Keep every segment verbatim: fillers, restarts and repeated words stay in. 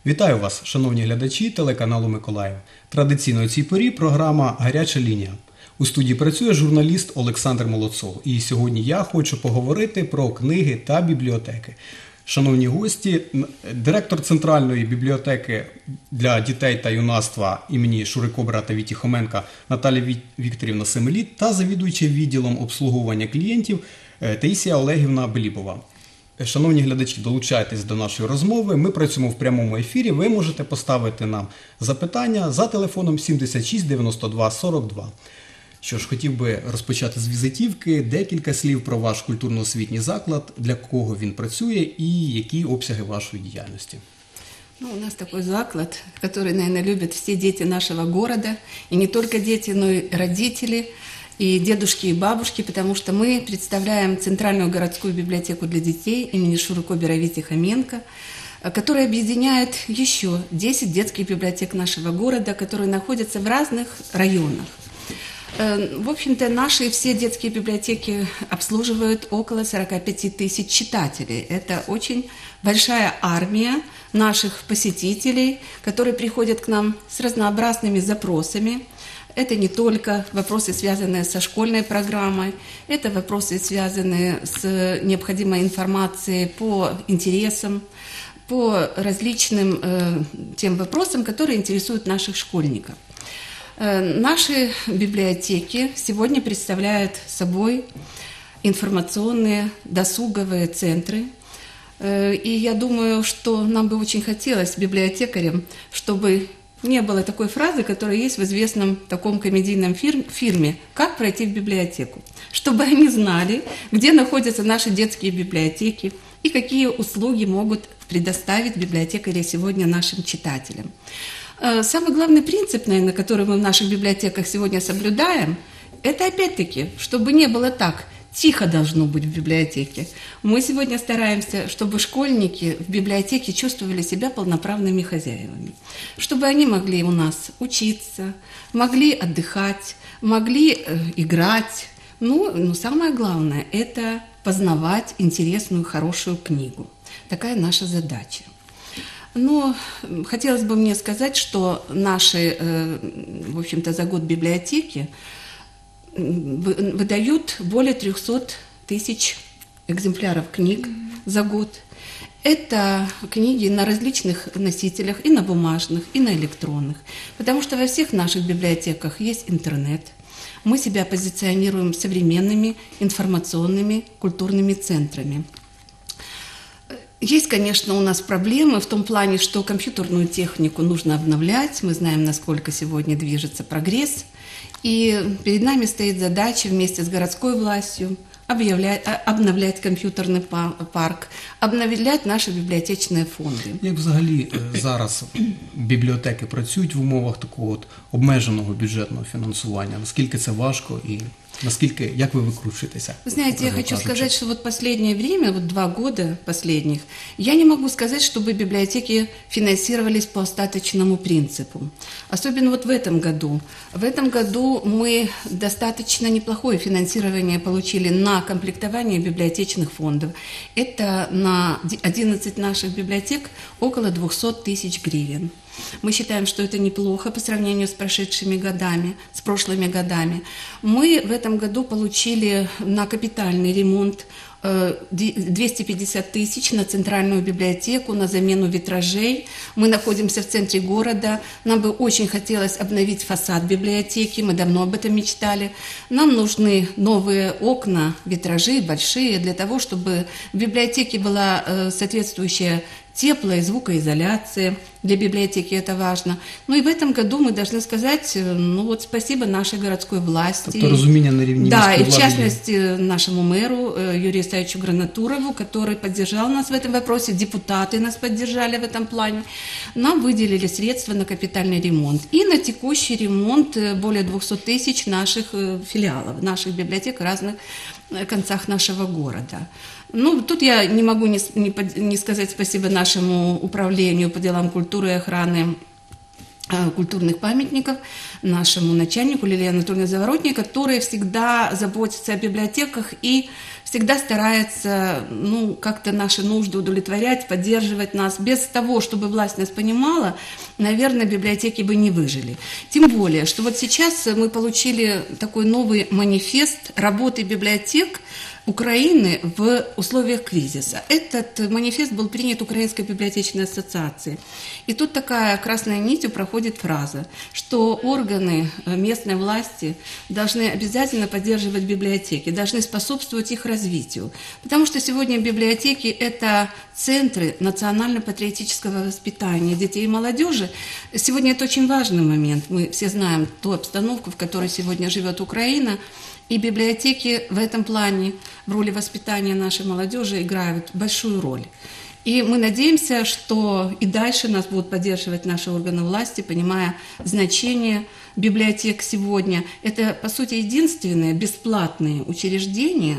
Вітаю вас, шановні глядачі телеканалу Миколаїв. Традиційно у цій порі програма «Гаряча лінія». У студії працює журналіст Олександр Молодцов. І сьогодні я хочу поговорити про книги та бібліотеки. Шановні гості, директор Центральної бібліотеки для дітей та юнацтва імені Шурикобра та Віті-Хоменка Наталія Вікторівна Семеліт та завідуючий відділом обслуговування клієнтів Таїсія Олегівна Белібова. Шановні глядачі, долучайтесь до нашої розмови. Ми працюємо в прямому ефірі. Ви можете поставити нам запитання за телефоном сімдесят шість дев'яносто два сорок два. Що ж, хотів би розпочати з візитівки. Декілька слів про ваш культурно-освітній заклад, для кого він працює і які обсяги вашої діяльності. Ну, у нас такой заклад, который, наверное, любят все дети нашего города. И не только дети, но и родители, и дедушки, и бабушки, потому что мы представляем Центральную городскую библиотеку для детей имени Шурикобера Віті-Хоменка, которая объединяет еще десять детских библиотек нашего города, которые находятся в разных районах. В общем-то, наши все детские библиотеки обслуживают около сорока пяти тысяч читателей. Это очень большая армия наших посетителей, которые приходят к нам с разнообразными запросами. Это не только вопросы, связанные со школьной программой, это вопросы, связанные с необходимой информацией по интересам, по различным э, тем вопросам, которые интересуют наших школьников. Наши библиотеки сегодня представляют собой информационные досуговые центры. И я думаю, что нам бы очень хотелось, библиотекарям, чтобы не было такой фразы, которая есть в известном таком комедийном фильме «Как пройти в библиотеку?», чтобы они знали, где находятся наши детские библиотеки и какие услуги могут предоставить библиотекари сегодня нашим читателям. Самый главный принцип, наверное, который мы в наших библиотеках сегодня соблюдаем, это опять-таки, чтобы не было так, тихо должно быть в библиотеке. Мы сегодня стараемся, чтобы школьники в библиотеке чувствовали себя полноправными хозяевами, чтобы они могли у нас учиться, могли отдыхать, могли э, играть. Ну, но самое главное – это познавать интересную, хорошую книгу. Такая наша задача. Но хотелось бы мне сказать, что наши, в общем-то, за год библиотеки выдают более трехсот тысяч экземпляров книг за год. Это книги на различных носителях, и на бумажных, и на электронных. Потому что во всех наших библиотеках есть интернет. Мы себя позиционируем современными информационными культурными центрами. Есть, конечно, у нас проблемы в том плане, что компьютерную технику нужно обновлять. Мы знаем, насколько сегодня движется прогресс. И перед нами стоит задача вместе с городской властью обновлять, обновлять комп'ютерний парк, обновлять наші бібліотечні фонди. Як взагалі зараз бібліотеки працюють в умовах такого от обмеженого бюджетного фінансування? Наскільки це важко і наскільки, як вы выкручиваетесь? Вы знаете, я хочу сказать, что вот последнее время, вот два года последних, я не могу сказать, чтобы библиотеки финансировались по остаточному принципу. Особенно вот в этом году. В этом году мы достаточно неплохое финансирование получили на комплектование библиотечных фондов. Это на одиннадцать наших библиотек около двухсот тысяч гривен. Мы считаем, что это неплохо по сравнению с прошедшими годами, с прошлыми годами. Мы в этом году получили на капитальный ремонт двести пятьдесят тысяч на центральную библиотеку, на замену витражей. Мы находимся в центре города. Нам бы очень хотелось обновить фасад библиотеки. Мы давно об этом мечтали. Нам нужны новые окна, витражи большие, для того, чтобы в библиотеке была соответствующая теплая звукоизоляция. Для библиотеки это важно. Ну и в этом году мы должны сказать, ну вот спасибо нашей городской власти. Тобто розуміння на рівні Да, міської и в частности нашему мэру Юрию Исаевичу Гранатурову, который поддержал нас в этом вопросе, депутаты нас поддержали в этом плане. Нам выделили средства на капитальный ремонт и на текущий ремонт более двухсот тысяч наших филиалов, наших библиотек в разных концах нашего города. Ну, тут я не могу не, не, не сказать спасибо нашему управлению по делам культуры и охраны культурных памятников нашему начальнику Лилии Анатольевне Заворотней, которая всегда заботится о библиотеках и всегда старается, ну, как-то наши нужды удовлетворять, поддерживать нас. Без того, чтобы власть нас понимала, наверное, библиотеки бы не выжили. Тем более, что вот сейчас мы получили такой новый манифест работы библиотек Украины в условиях кризиса. Этот манифест был принят Украинской библиотечной ассоциацией. И тут такая красной нитью проходит фраза, что органы местной власти должны обязательно поддерживать библиотеки, должны способствовать их развитию. Потому что сегодня библиотеки – это центры национально-патриотического воспитания детей и молодежи. Сегодня это очень важный момент. Мы все знаем ту обстановку, в которой сегодня живет Украина. И библиотеки в этом плане, в роли воспитания нашей молодежи, играют большую роль. И мы надеемся, что и дальше нас будут поддерживать наши органы власти, понимая значение библиотек сегодня. Это, по сути, единственные бесплатные учреждения,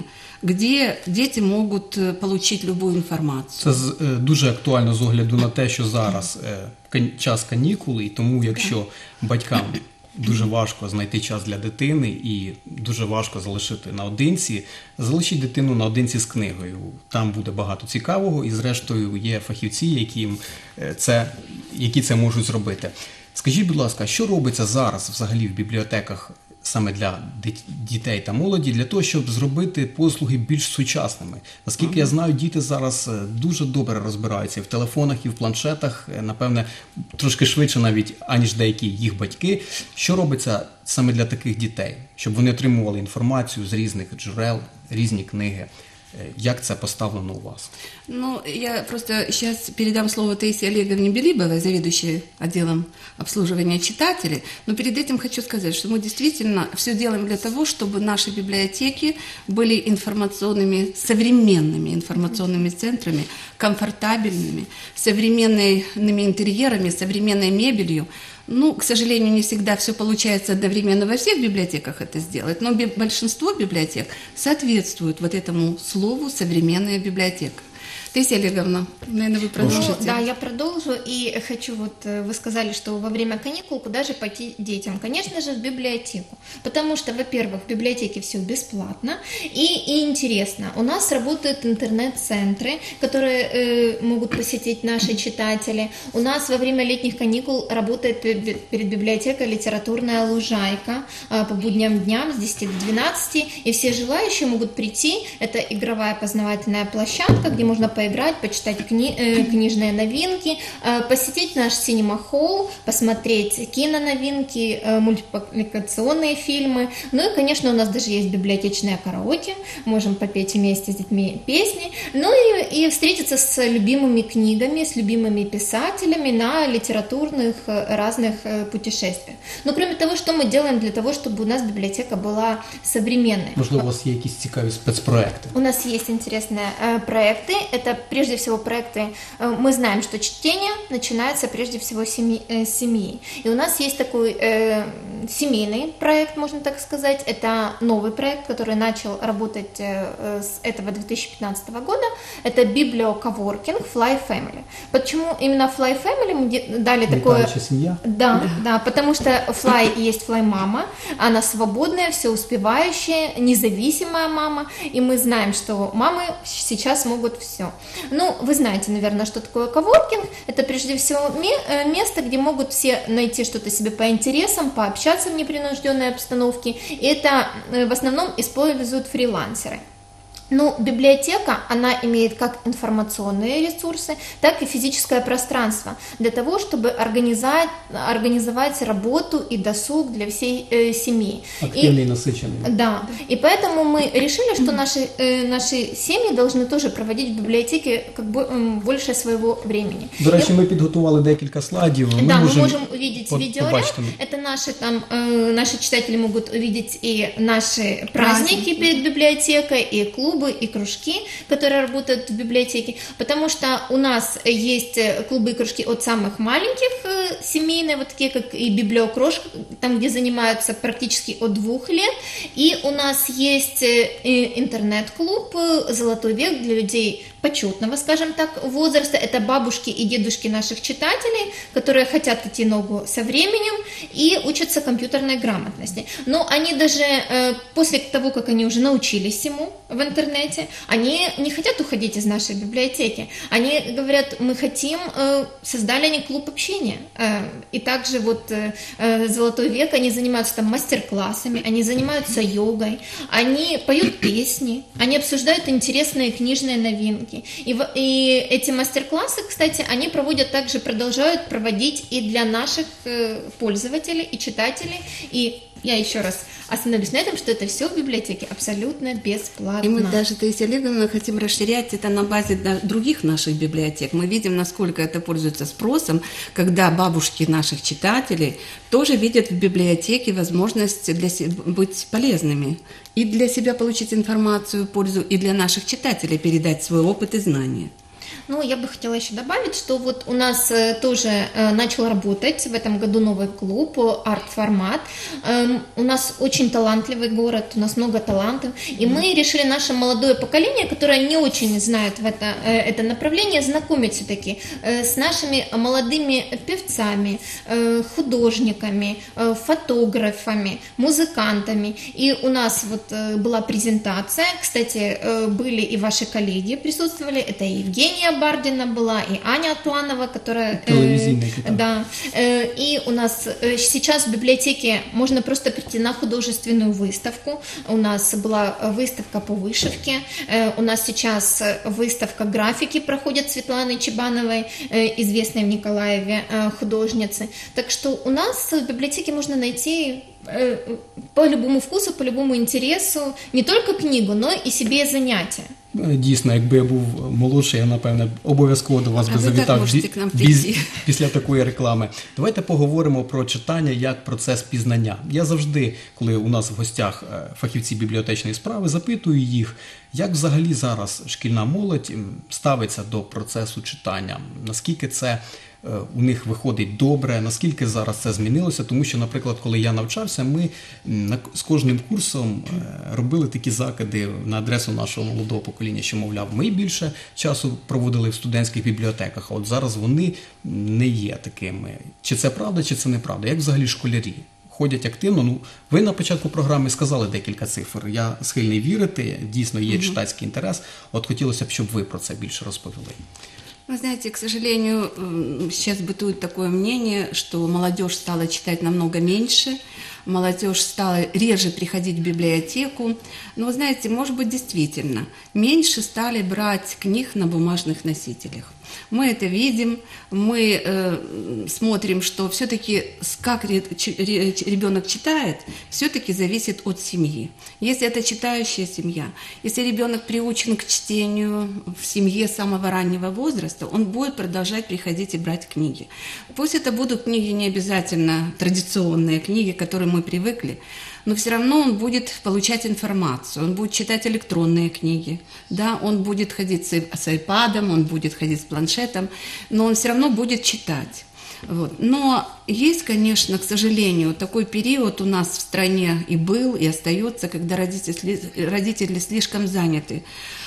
де діти можуть отримати будь-яку інформацію. Це дуже актуально з огляду на те, що зараз час канікули, і тому якщо батькам дуже важко знайти час для дитини і дуже важко залишити наодинці, залишіть дитину наодинці з книгою. Там буде багато цікавого і, зрештою, є фахівці, які це, які це можуть зробити. Скажіть, будь ласка, що робиться зараз взагалі в бібліотеках саме для дітей та молоді, для того, щоб зробити послуги більш сучасними? Наскільки я знаю, діти зараз дуже добре розбираються в телефонах і в планшетах, напевне, трошки швидше навіть, аніж деякі їх батьки. Що робиться саме для таких дітей, щоб вони отримували інформацію з різних джерел, різні книги? Як це поставлено у вас? Ну, я просто сейчас передам слово Таисе Олеговне Белибовой, заведующей отделом обслуживания читателей. Но перед этим хочу сказать, что мы действительно все делаем для того, чтобы наши библиотеки были информационными, современными информационными центрами, комфортабельными, современными интерьерами, современной мебелью. Ну, к сожалению, не всегда все получается одновременно во всех библиотеках это сделать, но большинство библиотек соответствует вот этому слову «современная библиотека». Таисия Олеговна, наверное, вы продолжите. Ну, да, я продолжу. И хочу, вот вы сказали, что во время каникул куда же пойти детям? Конечно же, в библиотеку. Потому что, во-первых, в библиотеке все бесплатно и, и интересно. У нас работают интернет-центры, которые э, могут посетить наши читатели. У нас во время летних каникул работает перед библиотекой литературная лужайка э, по будням дням с десяти до двенадцати. И все желающие могут прийти. Это игровая познавательная площадка, где можно поиграть, почитать кни- э, книжные новинки, э, посетить наш синема-холл, посмотреть киноновинки, э, мультипликационные фильмы. Ну и, конечно, у нас даже есть библиотечное караоке, можем попеть вместе с детьми песни. Ну и, и встретиться с любимыми книгами, с любимыми писателями на литературных э, разных э, путешествиях. Но кроме того, что мы делаем для того, чтобы у нас библиотека была современной? Можливо, у вас є якісь цікаві спецпроекти? У нас есть интересные э, проекты. Это прежде всего проекты, мы знаем, что чтение начинается прежде всего с семьи, э, семьи. И у нас есть такой э, семейный проект, можно так сказать. Это новый проект, который начал работать э, с этого две тысячи пятнадцатого года. Это библиоковоркинг Fly Family. Почему именно Fly Family мы дали такое... Летающая семья? Да, да, потому что Fly есть Fly мама, она свободная, все успевающая, независимая мама, и мы знаем, что мамы сейчас могут все. Ну, вы знаете, наверное, что такое коворкинг. Это прежде всего место, где могут все найти что-то себе по интересам, пообщаться в непринужденной обстановке. И это в основном используют фрилансеры. Ну, библиотека, она имеет как информационные ресурсы, так и физическое пространство для того, чтобы организовать, организовать работу и досуг для всей э, семьи. Активный и насыщенный. Да, и поэтому мы решили, что наши, э, наши семьи должны тоже проводить в библиотеке как бы э, больше своего времени. До речі, ми підготували декілька слайдів. Ми да, можем мы можем увидеть по- видеоряд. Это наши, там, э, наши читатели могут увидеть и наши праздники перед библиотекой, и клубы, и кружки, которые работают в библиотеке, потому что у нас есть клубы и кружки от самых маленьких, семейные, вот такие как и библиокрошка, там, где занимаются практически от двух лет, и у нас есть интернет-клуб «Золотой век» для людей почетного, скажем так, возраста. Это бабушки и дедушки наших читателей, которые хотят идти ногу со временем и учатся компьютерной грамотности. Но они даже э, после того, как они уже научились всему в интернете, они не хотят уходить из нашей библиотеки. Они говорят, мы хотим, э, создали они клуб общения. Э, и также вот э, «Золотой век», они занимаются там мастер-классами, они занимаются йогой, они поют песни, они обсуждают интересные книжные новинки. И, в, и эти мастер-классы, кстати, они проводят также, продолжают проводить и для наших э, пользователей и читателей. И я еще раз остановлюсь на этом, что это все в библиотеке абсолютно бесплатно. И мы даже, Таисия Олеговна, хотим расширять это на базе других наших библиотек. Мы видим, насколько это пользуется спросом, когда бабушки наших читателей тоже видят в библиотеке возможность для себя быть полезными. И для себя получить информацию, пользу, и для наших читателей передать свой опыт и знания. Ну, я бы хотела еще добавить, что вот у нас э, тоже э, начал работать в этом году новый клуб «Арт-формат». Эм, у нас очень талантливый город, у нас много талантов, и мы решили наше молодое поколение, которое не очень знает в это, э, это направление, знакомить все-таки э, с нашими молодыми певцами, э, художниками, э, фотографами, музыкантами. И у нас вот э, была презентация, кстати, э, были и ваши коллеги присутствовали, это и Евгения Бардина была, и Аня Атланова, которая... Телевизийная, э, да. Э, и у нас э, сейчас в библиотеке можно просто прийти на художественную выставку. У нас была выставка по вышивке. Э, у нас сейчас выставка графики проходит Светланы Чебановой, э, известной в Николаеве э, художницы. Так что у нас в библиотеке можно найти э, по любому вкусу, по любому интересу не только книгу, но і себе заняття. Дійсно, якби я був молодший, я, напевне, обов'язково до вас а би завітав бі... біз... після такої реклами. Давайте поговоримо про читання як процес пізнання. Я завжди, коли у нас в гостях фахівці бібліотечної справи, запитую їх, як взагалі зараз шкільна молодь ставиться до процесу читання, наскільки це у них виходить добре, наскільки зараз це змінилося, тому що, наприклад, коли я навчався, ми з кожним курсом робили такі закиди на адресу нашого молодого покоління, що, мовляв, ми більше часу проводили в студентських бібліотеках, а от зараз вони не є такими. Чи це правда, чи це неправда? Як взагалі школярі ходять активно? Ну, ви на початку програми сказали декілька цифр. Я схильний вірити, дійсно є читацький інтерес. От хотілося б, щоб ви про це більше розповіли. Вы знаете, к сожалению, сейчас бытует такое мнение, что молодежь стала читать намного меньше, молодежь стала реже приходить в библиотеку. Но, вы знаете, может быть, действительно, меньше стали брать книг на бумажных носителях. Мы это видим, мы э, смотрим, что все-таки как ребенок читает, все-таки зависит от семьи. Если это читающая семья, если ребенок приучен к чтению в семье с самого раннего возраста, он будет продолжать приходить и брать книги. Пусть это будут книги не обязательно традиционные книги, к которым мы привыкли, но все равно он будет получать информацию, он будет читать электронные книги, да, он будет ходить с айпадом, он будет ходить с планшетом, но он все равно будет читать. Вот. Но есть, конечно, к сожалению, такой период у нас в стране и был, и остается, когда родители, родители слишком заняты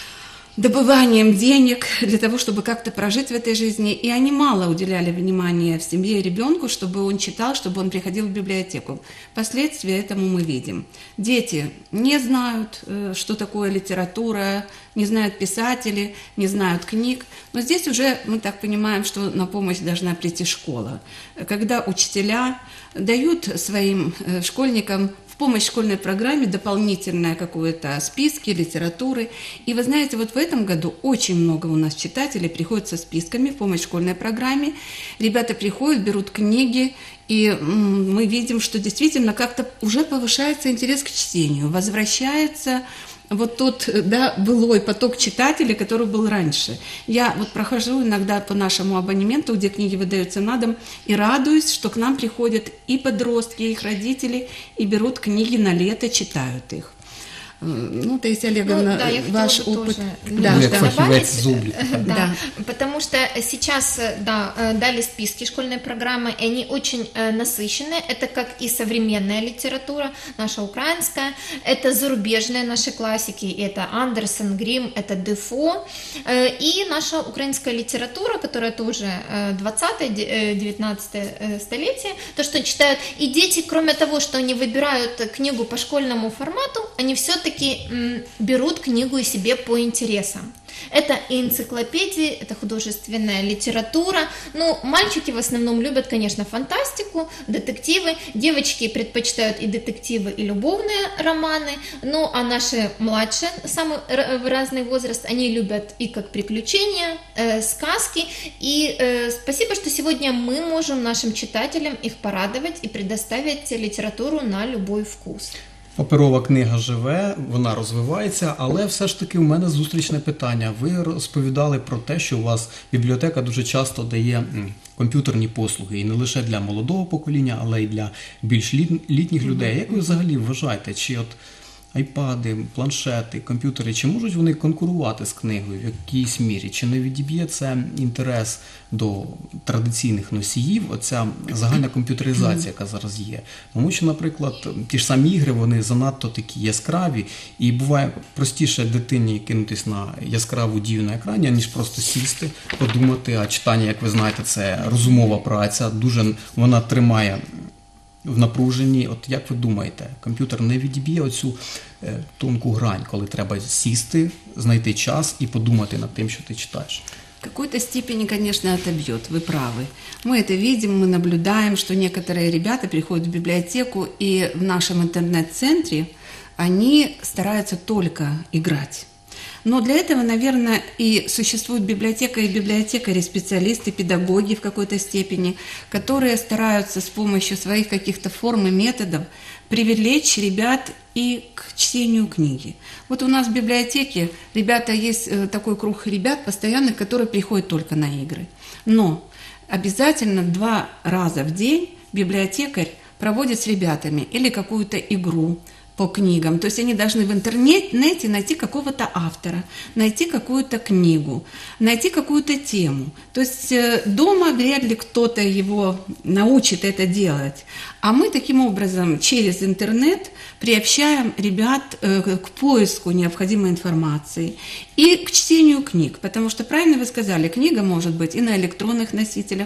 добыванием денег для того, чтобы как-то прожить в этой жизни. И они мало уделяли внимания в семье ребенку, чтобы он читал, чтобы он приходил в библиотеку. Последствия этому мы видим. Дети не знают, что такое литература, не знают писателей, не знают книг. Но здесь уже мы так понимаем, что на помощь должна прийти школа. Когда учителя дают своим школьникам в помощь школьной программе дополнительное какое-то списки, литературы. И вы знаете, вот в этом году очень много у нас читателей приходят со списками в помощь школьной программе. Ребята приходят, берут книги, и мы видим, что действительно как-то уже повышается интерес к чтению, возвращается вот тот, да, былой поток читателей, который был раньше. Я вот прохожу иногда по нашему абонементу, где книги выдаются на дом, и радуюсь, что к нам приходят и подростки, и их родители, и берут книги на лето, читают их. Ну, Таисия Олеговна, Ну, да, я ваш хотела бы опыт. тоже Да, Ви як немножко да. фахівець добавить. з обліку. Да, Да. потому что сейчас, да, дали списки школьной программы, и они очень э, насыщенные. Это как и современная литература, наша украинская, это зарубежные наши классики, это Андерсон, Грим, это Дефо, э, и наша украинская литература, которая тоже э, двадцатое-девятнадцатое э, столетие, то, что читают. И дети, кроме того, что они выбирают книгу по школьному формату, они все-таки м, берут книгу и себе по интересам. Это и энциклопедии, это художественная литература. Ну, мальчики в основном любят, конечно, фантастику, детективы. Девочки предпочитают и детективы, и любовные романы. Ну, а наши младшие, самый р- разный возраст, они любят и как приключения, э, сказки. И э, спасибо, что сегодня мы можем нашим читателям их порадовать и предоставить литературу на любой вкус. Паперова книга живе, вона розвивається, але все ж таки у мене зустрічне питання. Ви розповідали про те, що у вас бібліотека дуже часто дає м, комп'ютерні послуги, і не лише для молодого покоління, але й для більш літ- літніх людей. Як ви взагалі вважаєте, чи от айпади, планшети, комп'ютери, чи можуть вони конкурувати з книгою в якійсь мірі? Чи не відіб'є це інтерес до традиційних носіїв, оця загальна комп'ютеризація, яка зараз є? Тому що, наприклад, ті ж самі ігри, вони занадто такі яскраві, і буває простіше дитині кинутись на яскраву дію на екрані, ніж просто сісти, подумати, а читання, як ви знаєте, це розумова праця, дуже вона тримає в напруженні. От як ви думаєте, комп'ютер не відіб'є оцю е, тонку грань, коли треба сісти, знайти час і подумати над тим, що ти читаєш? В какой-то степени, конечно, отобьет, вы правы. Мы это видим, мы наблюдаем, что некоторые ребята приходят в библиотеку, и в нашем интернет-центре они стараются только играть. Но для этого, наверное, и существует библиотека и библиотекари, специалисты, педагоги в какой-то степени, которые стараются с помощью своих каких-то форм и методов привлечь ребят и к чтению книги. Вот у нас в библиотеке ребята, есть э, такой круг ребят постоянных, которые приходят только на игры. Но обязательно два раза в день библиотекарь проводит с ребятами или какую-то игру по книгам. То есть они должны в интернете найти какого-то автора, найти какую-то книгу, найти какую-то тему. То есть э, дома вряд ли кто-то его научит это делать. А мы таким образом через интернет приобщаем ребят э, к поиску необходимой информации и к чтению книг. Потому что, правильно вы сказали, книга может быть и на электронных носителях.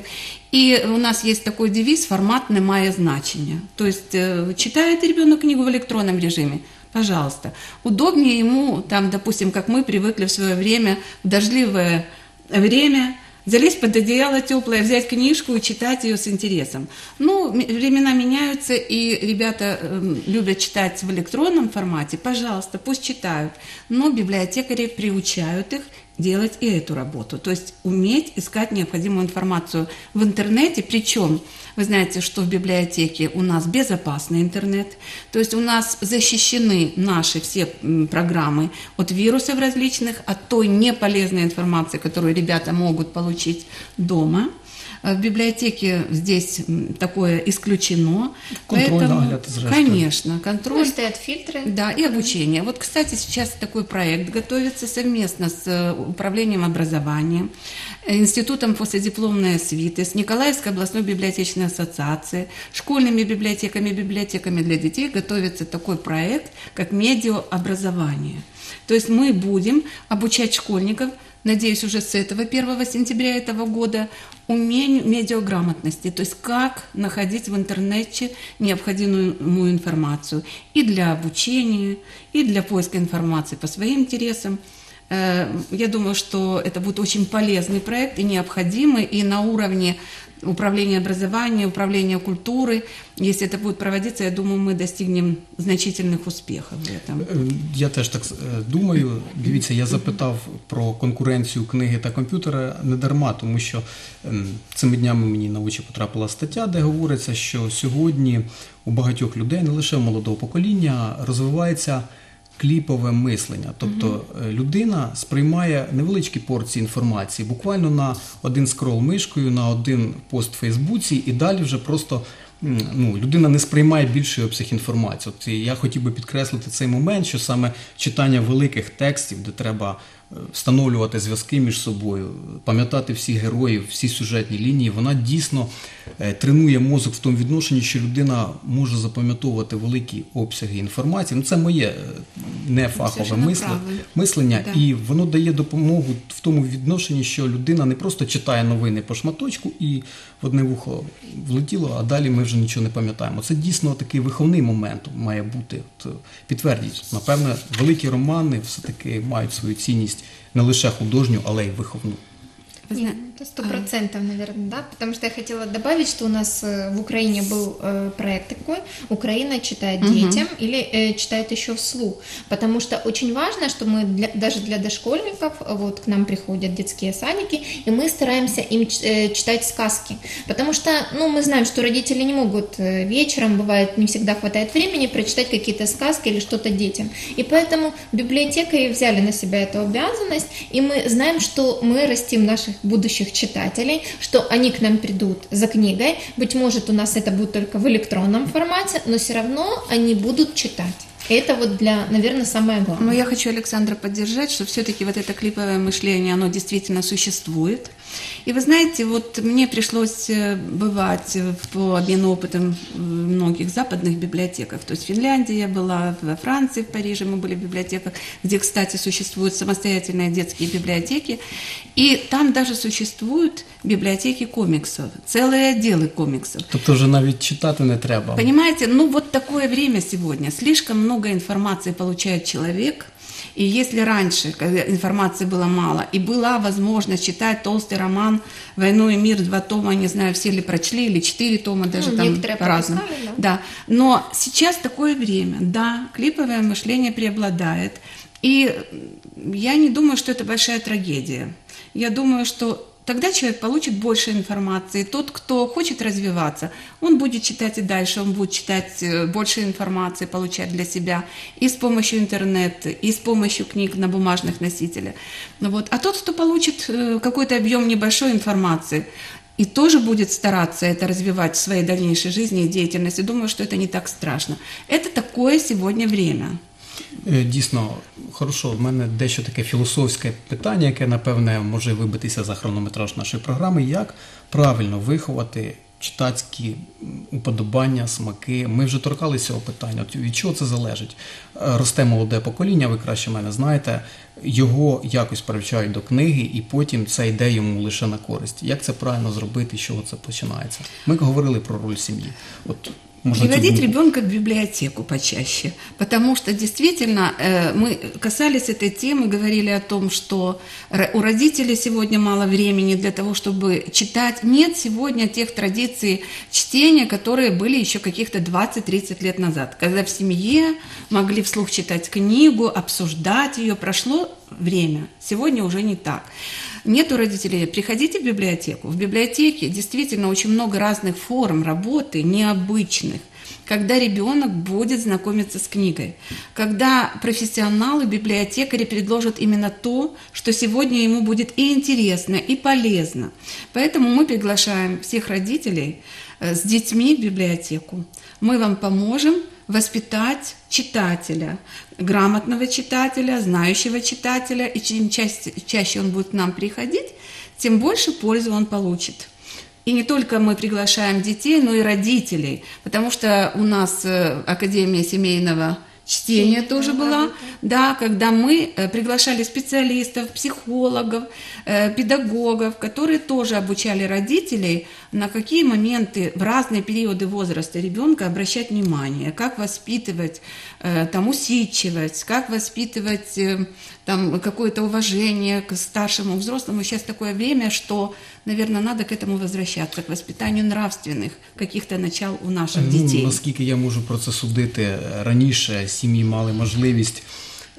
И у нас есть такой девиз «формат не має значення». То есть э, читает ребенок книгу в электронном режиме, пожалуйста. Удобнее ему, там, допустим, как мы привыкли в свое время, в дождливое время, залезть под одеяло теплое, взять книжку и читать ее с интересом. Ну, времена меняются, и ребята э, любят читать в электронном формате. Пожалуйста, пусть читают. Но библиотекари приучают их делать и эту работу. То есть уметь искать необходимую информацию в интернете. Причем, вы знаете, что в библиотеке у нас безопасный интернет. То есть у нас защищены наши все программы от вирусов различных, от той неполезной информации, которую ребята могут получить дома. В библиотеке здесь такое исключено. Контроль, Поэтому, нагляд, зрештою. конечно, контроль. Ну, стоят фильтры. Да, и обучение. Вот, кстати, сейчас такой проект готовится совместно с Управлением образования, Институтом последипломной освиты, с Николаевской областной библиотечной ассоциацией, школьными библиотеками, библиотеками для детей готовится такой проект, как медиаобразование. То есть мы будем обучать школьников, надеюсь, уже с этого первого сентября этого года, умению медиаграмотности, то есть как находить в интернете необходимую информацию и для обучения, и для поиска информации по своим интересам. Я думаю, что это будет очень полезный проект и необходимый, и на уровне управления образования, управления культуры. Если это будет проводиться, я думаю, мы достигнем значительных успехов в этом. Я теж так думаю. Дивіться, я запитав про конкуренцію книги та комп'ютера не дарма, тому що цими днями мені на очі потрапила стаття, де говориться, що сьогодні у багатьох людей, не лише молодого покоління, розвивається кліпове мислення. Тобто людина сприймає невеличкі порції інформації, буквально на один скрол мишкою, на один пост в Фейсбуці, і далі вже просто ну, людина не сприймає більший обсяг інформації. От я хотів би підкреслити цей момент, що саме читання великих текстів, де треба встановлювати зв'язки між собою, пам'ятати всіх героїв, всі сюжетні лінії, вона дійсно тренує мозок в тому відношенні, що людина може запам'ятовувати великі обсяги інформації. Ну, це моє нефахове мислення, мислення да. І воно дає допомогу в тому відношенні, що людина не просто читає новини по шматочку і в одне вухо влетіло, а далі ми вже нічого не пам'ятаємо. Це дійсно такий виховний момент має бути. От, підтвердіть, напевне, великі романи все-таки мають свою цінність не лише художню, але й виховну. Нет, это сто процентов, наверное, да, потому что я хотела добавить, что у нас в Украине был э, проект такой, Украина читает угу. детям или э, читает еще вслух, потому что очень важно, что мы для, даже для дошкольников, вот к нам приходят детские садики, и мы стараемся им э, читать сказки, потому что, ну, мы знаем, что родители не могут э, вечером, бывает, не всегда хватает времени прочитать какие-то сказки или что-то детям, и поэтому библиотекари взяли на себя эту обязанность, и мы знаем, что мы растим наших будущих читателей, что они к нам придут за книгой. Быть может, у нас это будет только в электронном формате, но все равно они будут читать. Это вот для, наверное, самое главное. Но я хочу Александра поддержать, что все-таки вот это клиповое мышление, оно действительно существует. И вы знаете, вот мне пришлось бывать по обмену опытом в многих западных библиотеках. То есть в Финляндии я была, во Франции, в Париже мы были в библиотеках, где, кстати, существуют самостоятельные детские библиотеки. И там даже существуют библиотеки комиксов, целые отделы комиксов. Тобто вже навіть читати не треба. Понимаете, ну вот такое время сегодня. Слишком много информации получает человек. И если раньше, когда информации было мало, и была возможность читать толстый роман «Войну и мир», два тома, не знаю, все ли прочли, или четыре тома, даже ну, там по-разному. Да. Да. Но сейчас такое время, да, клиповое мышление преобладает. И я не думаю, что это большая трагедия. Я думаю, что тогда человек получит больше информации. Тот, кто хочет развиваться, он будет читать и дальше, он будет читать больше информации, получать для себя и с помощью интернета, и с помощью книг на бумажных носителях. Вот. А тот, кто получит какой-то объем небольшой информации, и тоже будет стараться это развивать в своей дальнейшей жизни и деятельности, думаю, что это не так страшно. Это такое сегодня время. Дійсно, хорошо, в мене дещо таке філософське питання, яке, напевне, може вибитися за хронометраж нашої програми. Як правильно виховати читацькі уподобання, смаки? Ми вже торкалися цього питання. От від чого це залежить? Росте молоде покоління, ви краще мене знаєте, його якось привчають до книги, і потім це йде йому лише на користь. Як це правильно зробити, з чого це починається? Ми говорили про роль сім'ї. От приводить ребенка в библиотеку почаще, потому что действительно мы касались этой темы, говорили о том, что у родителей сегодня мало времени для того, чтобы читать. Нет сегодня тех традиций чтения, которые были еще каких-то двадцать-тридцать лет назад, когда в семье могли вслух читать книгу, обсуждать ее. Прошло время, сегодня уже не так. Нет у родителей, приходите в библиотеку. В библиотеке действительно очень много разных форм работы, необычных, когда ребенок будет знакомиться с книгой, когда профессионалы, библиотекари предложат именно то, что сегодня ему будет и интересно, и полезно. Поэтому мы приглашаем всех родителей с детьми в библиотеку. Мы вам поможем воспитать читателя, грамотного читателя, знающего читателя, и чем чаще, чаще он будет к нам приходить, тем больше пользы он получит. И не только мы приглашаем детей, но и родителей, потому что у нас Академия семейного чтения Чтение, тоже была, да, когда мы приглашали специалистов, психологов, педагогов, которые тоже обучали родителей, на какие моменты в разные периоды возраста ребенка обращать внимание, как воспитывать там усидчивость, как воспитывать там какое-то уважение к старшему, взрослому. Сейчас такое время, что, наверное, надо к этому возвращаться, к воспитанию нравственных каких-то начал у наших ну, дітей. Наскільки я можу про це судити, раніше сім'ї мали можливість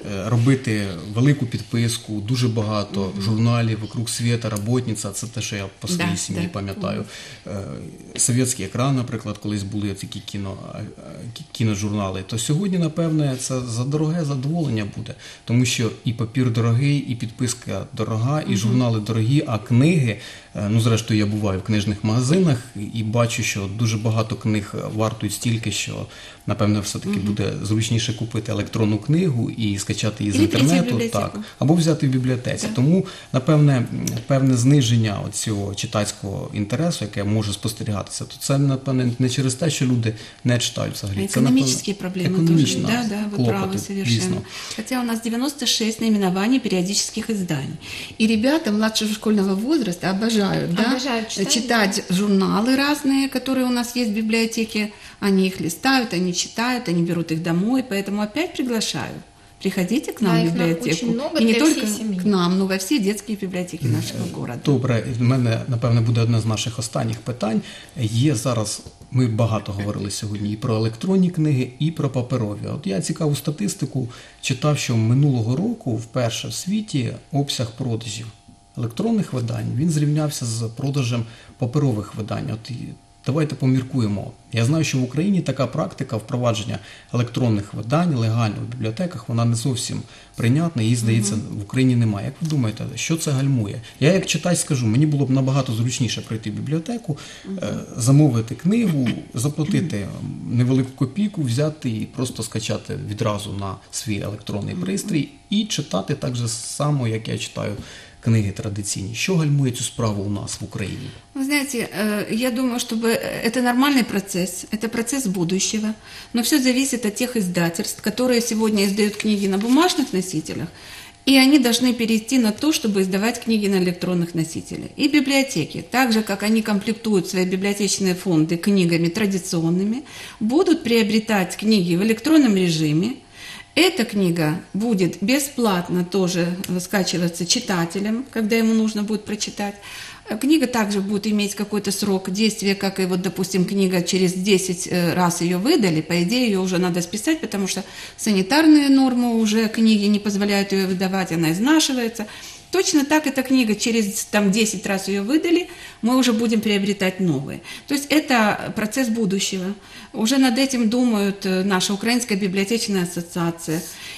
е, робити велику підписку, дуже багато mm-hmm. журналів «Вокруг світа», «Работниця», це те, що я по своїй да, сім'ї да. пам'ятаю. Е, «Совєтський екран», наприклад, колись були такі кіно, кіножурнали, то сьогодні, напевне, це за дороге задоволення буде, тому що і папір дорогий, і підписка дорога, і mm-hmm. журнали дорогі, а книги, ну, зрештою, я буваю в книжних магазинах і бачу, що дуже багато книг вартують стільки, що, напевне, все-таки mm-hmm. буде зручніше купити електронну книгу і скачати її з інтернету, так, або взяти в бібліотеці. Yeah. Тому, напевне, певне зниження цього читацького інтересу, яке може спостерігатися, то це, напевне, не через те, що люди не читають взагалі. Экономические проблемы тоже. Да, да, вы правы совершенно. Дійсно. Хотя у нас девяносто шесть наименований периодических изданий. И ребята младшего школьного возраста обожают, да, обожают читать, читать да. журналы разные, которые у нас есть в библиотеке. Они их листают, они читают, они берут их домой. Поэтому опять приглашаю. Приходите к нам да, в библиотеку. Много и не только семьи. К нам, но во все детские библиотеки нашего города. Добре, в мене, напевне, буде одне з наших останніх питань. Є зараз, ми багато говорили сьогодні і про електронні книги, і про паперові. От я цікаву статистику читав, що минулого року вперше в світі обсяг продажів електронних видань, він зрівнявся з продажем паперових видань. От давайте поміркуємо. Я знаю, що в Україні така практика впровадження електронних видань легально в бібліотеках, вона не зовсім прийнятна, її, здається, в Україні немає. Як ви думаєте, що це гальмує? Я як читач скажу, мені було б набагато зручніше прийти в бібліотеку, замовити книгу, заплатити невелику копійку, взяти і просто скачати відразу на свій електронний пристрій і читати так же само, як я читаю книги традиційні. Що гальмує цю справу у нас в Україні? Вы знаете, я думаю, чтобы это нормальный процесс, это процесс будущего, но все зависит от тех издательств, которые сегодня издают книги на бумажных носителях, и они должны перейти на то, чтобы издавать книги на электронных носителях. И библиотеки, так же, как они комплектуют свои библиотечные фонды книгами традиционными, будут приобретать книги в электронном режиме. Эта книга будет бесплатно тоже скачиваться читателем, когда ему нужно будет прочитать. Книга также будет иметь какой-то срок действия, как и вот, допустим, книга через десять раз ее выдали, по идее ее уже надо списать, потому что санитарные нормы уже книги не позволяют ее выдавать, она изнашивается. Точно так эта книга, через там, десять раз ее выдали, мы уже будем приобретать новые. То есть это процесс будущего. Уже над этим думают наша Украинская библиотечная ассоциация.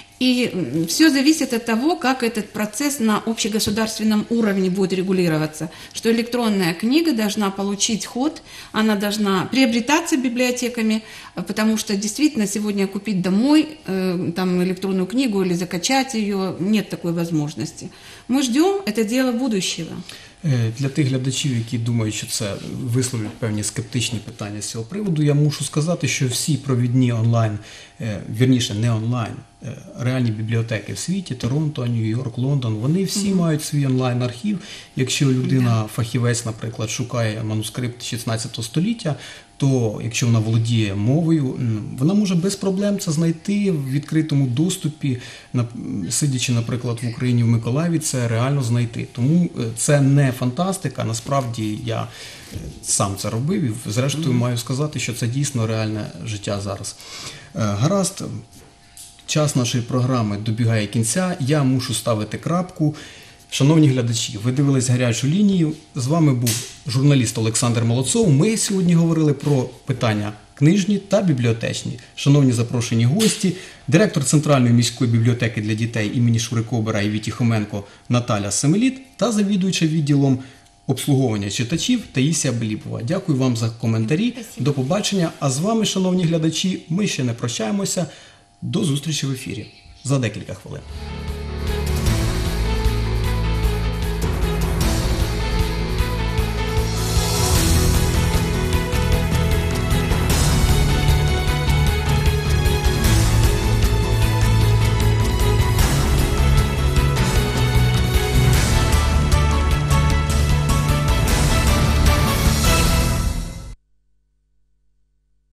И все зависит от того, как этот процесс на общегосударственном уровне будет регулироваться. Что электронная книга должна получить ход, она должна приобретаться библиотеками, потому что действительно сегодня купить домой э, там, электронную книгу или закачать ее, нет такой возможности. Мы ждем, это дело будущего. Для тих глядачів, які думають, що це висловлюють певні скептичні питання з цього приводу, я мушу сказати, що всі провідні онлайн, вірніше не онлайн, реальні бібліотеки в світі, Торонто, Нью-Йорк, Лондон, вони всі mm-hmm. мають свій онлайн-архів. Якщо людина, yeah. фахівець, наприклад, шукає манускрипт шістнадцятого століття, то якщо вона володіє мовою, вона може без проблем це знайти в відкритому доступі, сидячи, наприклад, в Україні, в Миколаєві, це реально знайти. Тому це не фантастика, насправді я сам це робив і зрештою маю сказати, що це дійсно реальне життя зараз. Гаразд, час нашої програми добігає кінця, я мушу ставити крапку. Шановні глядачі, ви дивились «Гарячу лінію». З вами був журналіст Олександр Молодцов. Ми сьогодні говорили про питання книжні та бібліотечні. Шановні запрошені гості, директор Центральної міської бібліотеки для дітей імені Шурикобера і Віті Хоменко Наталя Семеліт та завідуюча відділом обслуговування читачів Таїсія Беліпова. Дякую вам за коментарі. Спасибо. До побачення. А з вами, шановні глядачі, ми ще не прощаємося. До зустрічі в ефірі за декілька хвилин.